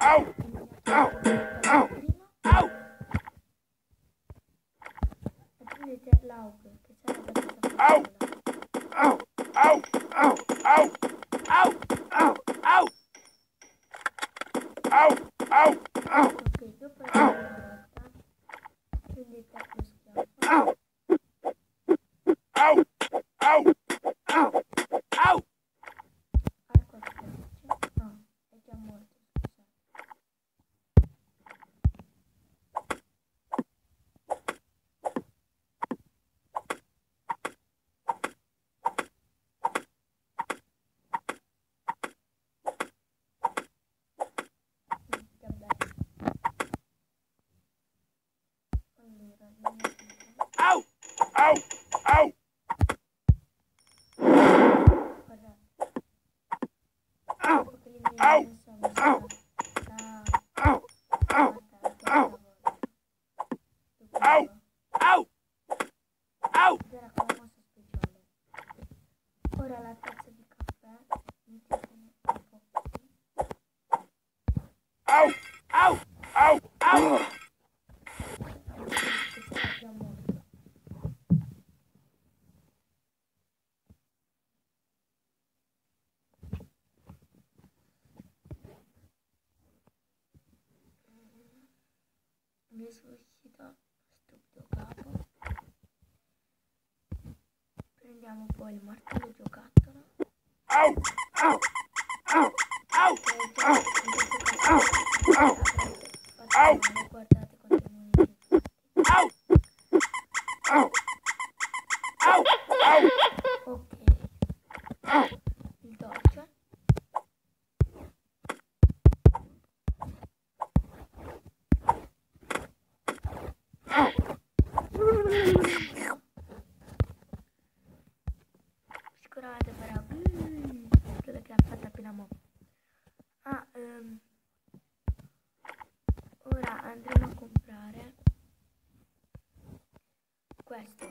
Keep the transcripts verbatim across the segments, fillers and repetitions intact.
e prendete l'auge che serve questa pistola. Ok, dopo la prima volta prendete lo schiaffo. Arco e frecce. No, è già morto, scusate. Ora la tazza di caffè, mettetene un po' così. Mi suscita stupido capo. Prendiamo poi il martello giocattolo. Au! Au! Au! Au! Au! Guardate quante monete. Au! Au! Au! Ok. Il dolce. Sicuramente farà mm, quello che ha fatto appena mo'. Ah, um, ora andremo a comprare questo.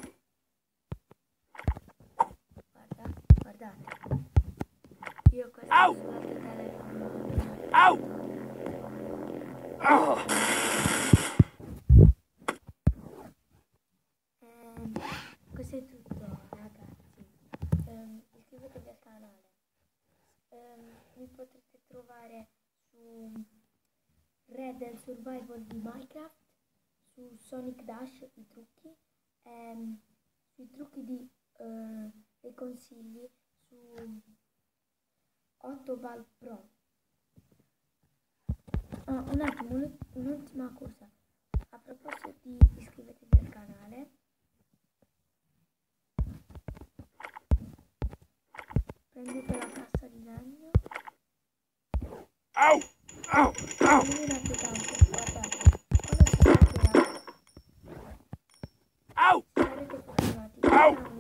Guarda, guardate. Io questo sul telefono. Au! Oh. Um, questo è tutto, ragazzi. Um, iscrivetevi al canale. Um, mi potrete trovare su Red and Survival di Minecraft, su Sonic Dash i trucchi, um, sui trucchi di, uh, dei consigli su otto Val Pro. Ah, un attimo, un'ultima cosa. A proposito di iscrivetevi al canale, prendete la cassa di legno. Au! Au! Au! Illuminate tanto, guardate. Quando si staccherà, au! Sarete fortunati. Au!